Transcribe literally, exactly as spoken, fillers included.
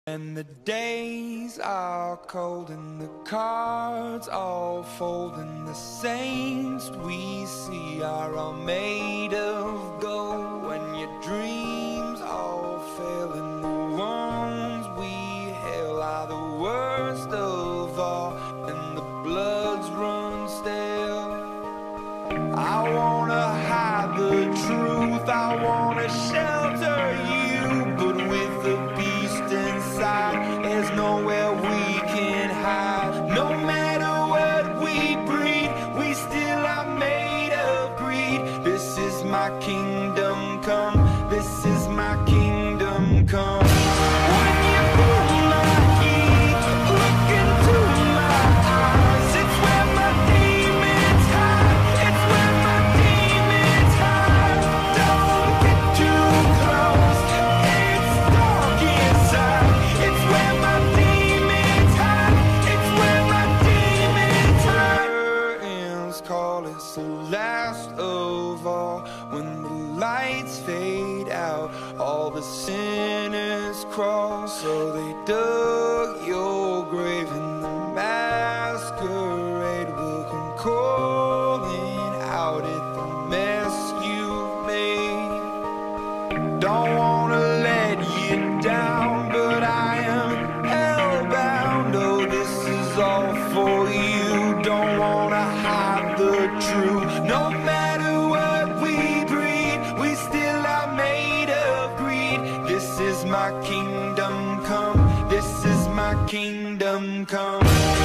And the days are cold and the cards all fold, and the saints we see are all made of gold. When your dreams all fail and the ones we hail are the worst of all, and the bloods run stale. I wanna hide the truth, I wanna shelter you, but with the beast inside, there's nowhere we can hide. No matter what we breed, we still are made of greed. This is my kingdom come, this is my kingdom come. When you feel my heat, look into my eyes, it's where my demons hide, it's where my demons hide. Don't get too close, it's dark inside, it's where my demons hide, it's where my demons hide. Curtains call, it's the last of all. When the lights fade out, all the sinners crawl. So they dug your grave and the masquerade will come calling out at the mess you've made. Don't wanna let you down, but I am hellbound. Oh, this is all for you. Don't wanna hide the truth. No matter what we breed, we still are made of greed. This is my kingdom come, this is my kingdom come.